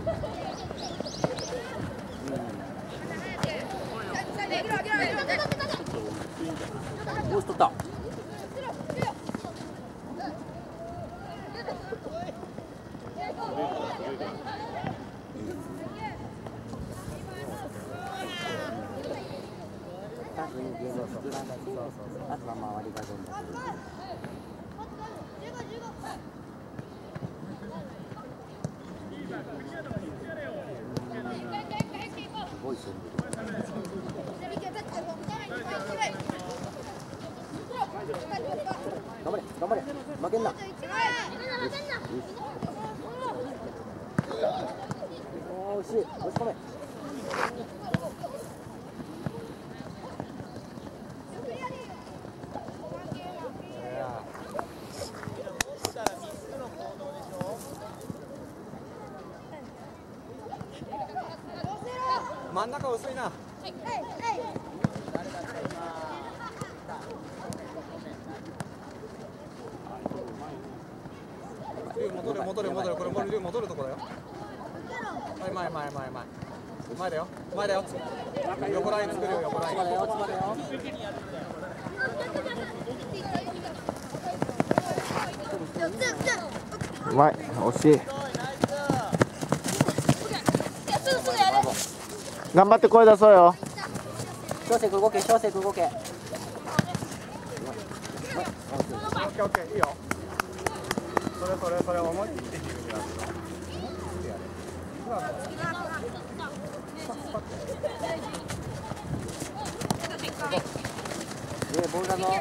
よし取った。あとは周りがどんだけ。すごい戦力。頑張れ頑張れ負けんな。よし惜しい押し込め。 真ん中薄いな。戻るこれも戻るところだよ。前だよ横ライン作るよ横ライン。 うまい惜しい。頑張って声出そうよ。 小生動け小生動け。 オッケーいいよ。それ思い切って切るやつ。 ボールだぞ。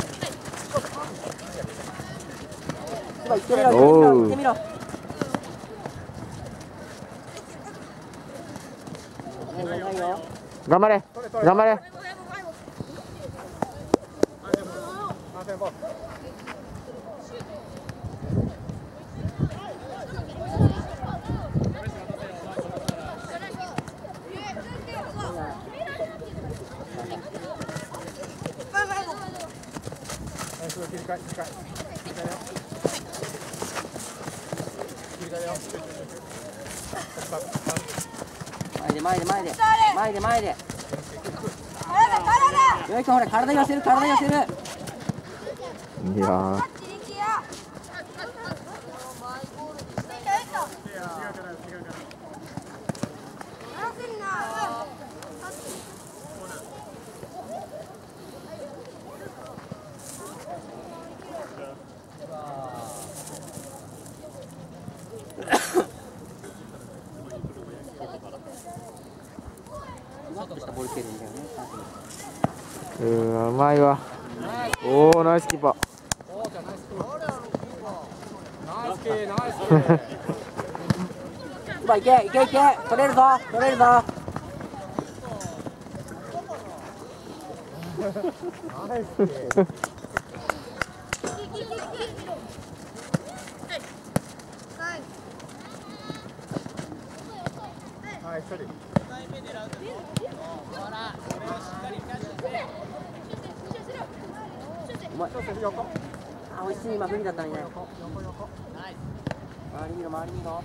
行ってみろ。 頑張れ。 前で。よい子ほら体寄せる。 いやうまいわ。おおナイスキーパー。 ナイスいけ取れるぞ。あ、美味しい今無理だったね。周り見ろ。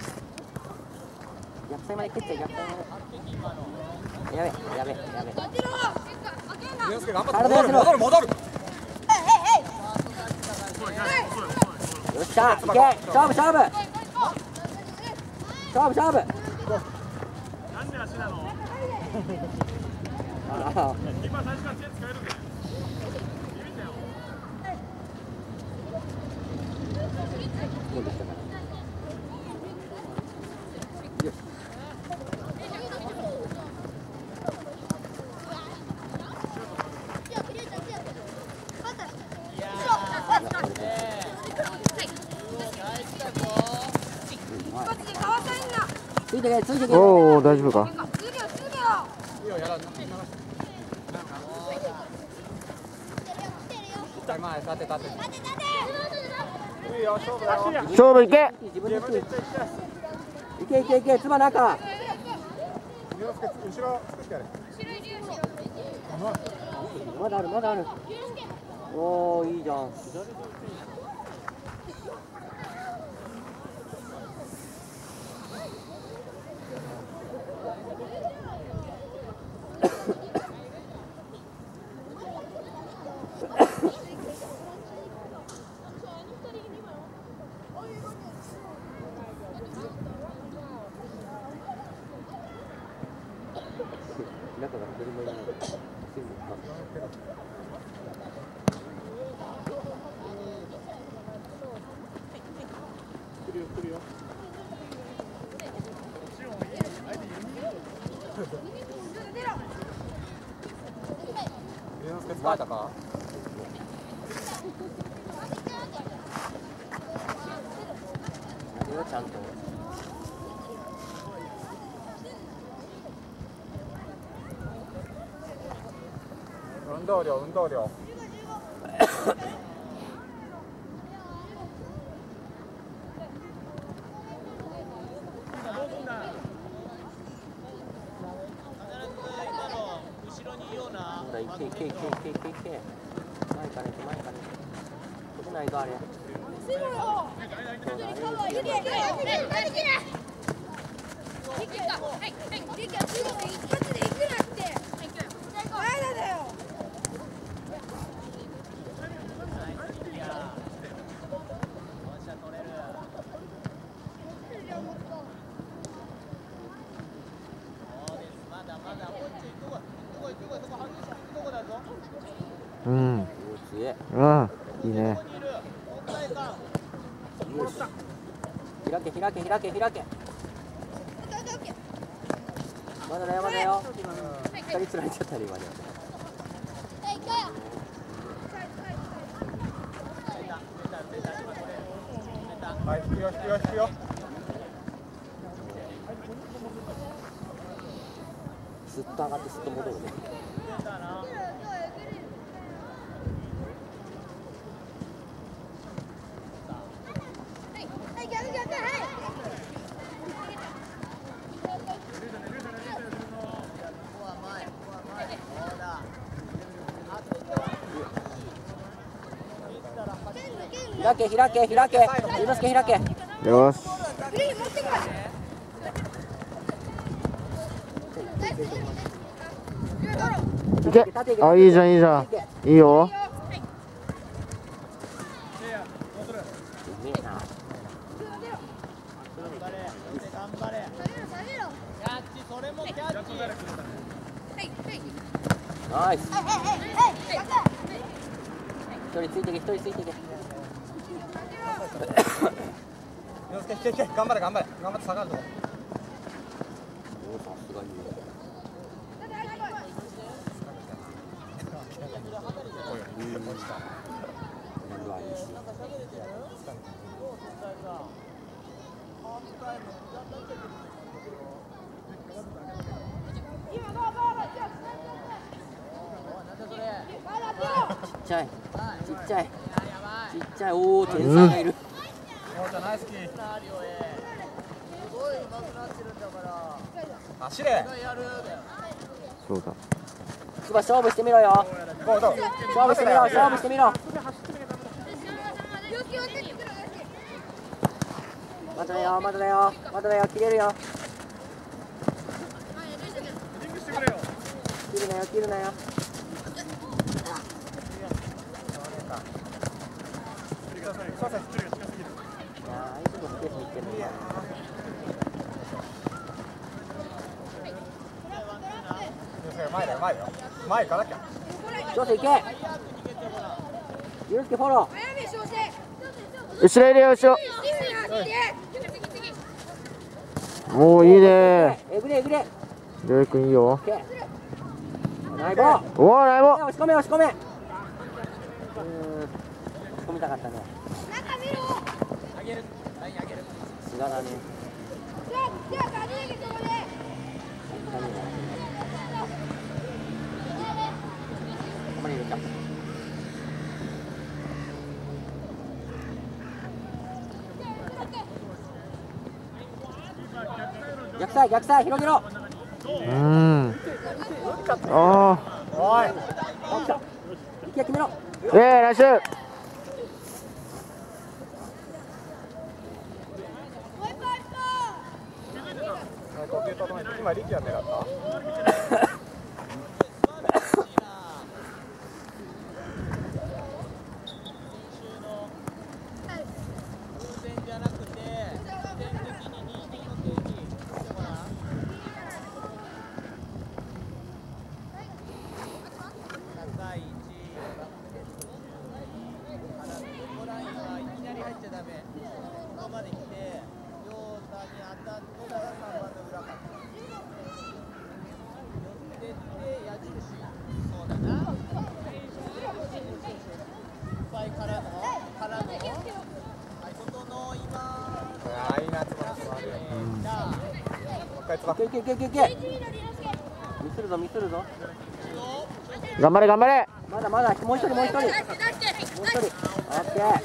逆サイまで蹴っちゃう。やべ。 戻る。 よっしゃいけ勝負。 なんで足なの？今最初から手使えるんだよ。 おお大丈夫か。勝負いけ。 いけつば中。まだある。おおいいじゃん。 ったから誰もいない。スイングか。 来るよ来るよ。龍之介疲れたか？ 何をちゃんと。 運動量運動量。 いけいけいけいけいけいけ。前から行け前から行け。飛べないぞあれ。 うん。 お強い。 うん。いいね。 よし。開け開け開け開け。まだだよまだよ。二人つられちゃったね今ね。 はい引くよ引くよ引くよ。 すっと上がってすっと戻るね。開け開け開け。龍之介開け。 よし。いけ。あ、いいじゃんいいじゃん。いいよ。 ナイス。一人ついてけ一人ついてけ。 龍之介引け引け頑張れ頑張れ頑張って下がるとこ。 おおさすがに。ちっちゃいちっちゃいちっちゃい。おお天才がいる。 おーちゃんナイスキー。走れ。 そうだ。 つば勝負してみろよ。 ゴーどう。 勝負してみろ勝負してみろ。まだだよまだだよまだだよ切れるよ。切るなよ切るなよ。 前だよ前だよ前行かなきゃ。 どうせ行け。ゆうすけフォロー。 後ろ入れよ後ろ。おおいいね。 えぐれえぐれ。 りょういくんいいよ。 ナイボー。 おおナイボ。 押し込め押し込め。押し込みたかったね。すがだね。ここまで入れた。逆サイ逆サイ広げろ。 あおい。 息決めろ。 ナイス。 呼吸整えて今力也狙った。 一回つば。 いけいけいけいけいけ。ミスるぞミスるぞ。 頑張れ頑張れ。 まだまだもう一人もう一人。もう一人。オッケー。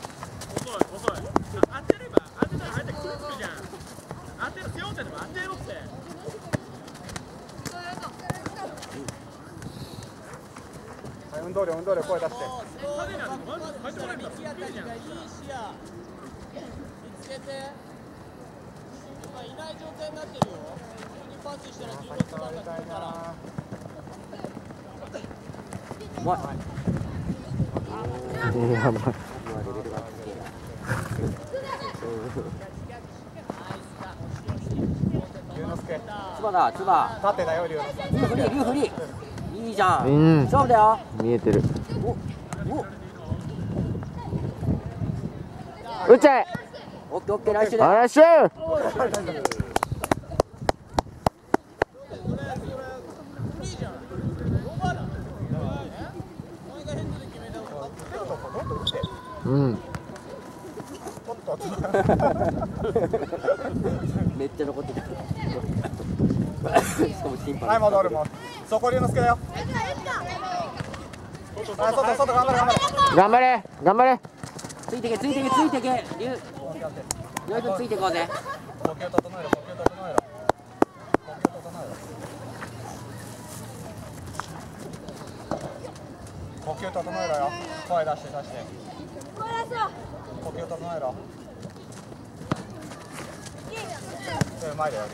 運動量声出して。 うまい。 やばい。 龍之介。 つばだつば。 縦だよ龍之介。 フリーフリー。いいじゃん。 うん。 勝負だよ。 見えてる。 お打っちゃえ。 オッケーオッケー来週あだ。 らっしゃい。うん。 めっちゃ残ってた。しかも審判。 はい戻るもん。そこ龍之介だよ。あ外外頑張れ頑張れ。 頑張れ頑張れ。 ついてけついてけついてけ。龍君ついてこうぜ。 呼吸整えろ呼吸整えろ。呼吸整えろ。呼吸整えろよ。声出して出して。呼吸整えろ。うまいだよ。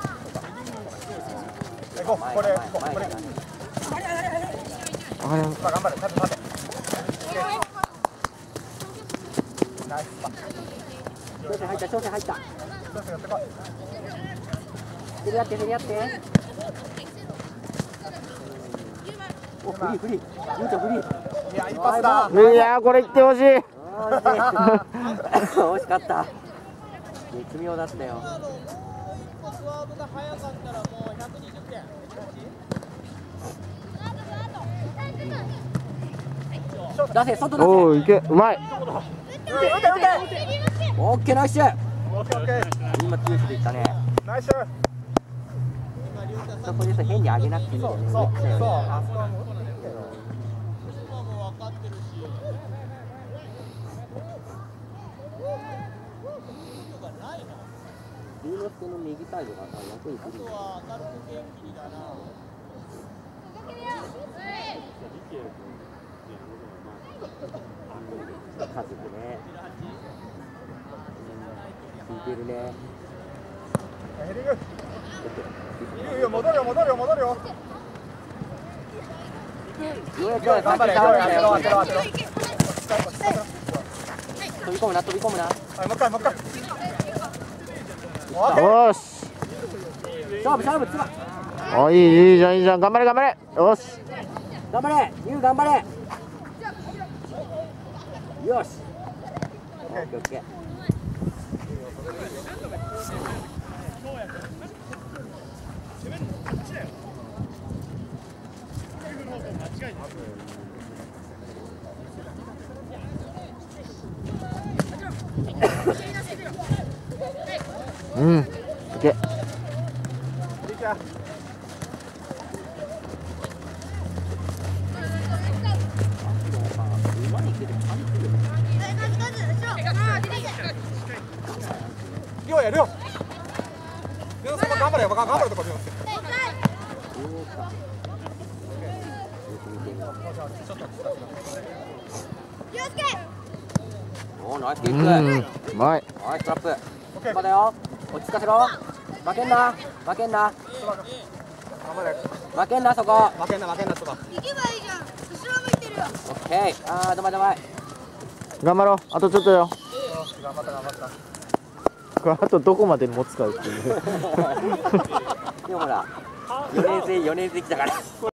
行こうこれこれ。 あれ。 頑張れ立て立て。ナイスパ。 調整入った調整入った。 調整やってこい。 競り合って競り合って。おフリーフリー。ゆうちゃんフリー。 いやいいパスだ。 いやこれいってほしい。 惜しかった。絶妙だったよ。出せ外出せ。 おおいけうまい。 オッケーナイス。 オッケーオッケー。 今強しでいったね。 ナイス。 そこでさ変に上げなくていいんだよね。 そう打っちゃうよね。 あそこはもう打ってるけど。 龍之介の右サイドがさ役に立つ。家族ね。聞いてるね。 ヘディング。いいよ戻るよ戻るよ戻るよ。 ようやく頑張れ当てろ当てろ当てろ。 飛び込むな飛び込むな。 はいもう一回もう一回。 よし。 勝負勝負つば。 あいいいいじゃんいいじゃん頑張れ頑張れ。よし。 頑張れゆう頑張れ。よし。オッケーオッケー。 うん。オッケー。 亮や亮。亮介も頑張れよ頑張るとこ亮介。 おーナイスキック。 うんうまい。 ナイストラップ。まだよ。落ち着かせろ。負けんな負けんな。 頑張れ。 負けんなそこ。 負けんな負けんなつば。 行けばいいじゃん。後ろ向いてるよ。 オッケー。あーどまいどまい。 頑張ろうあとちょっとよ。 頑張った頑張った。 これあとどこまで持つかっていう。 でもほら4年生来たから。